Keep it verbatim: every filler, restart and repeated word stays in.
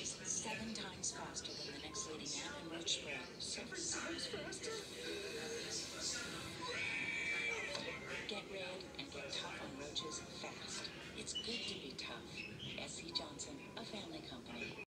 is seven times faster than the next leading ant and roach spray. Seven times faster?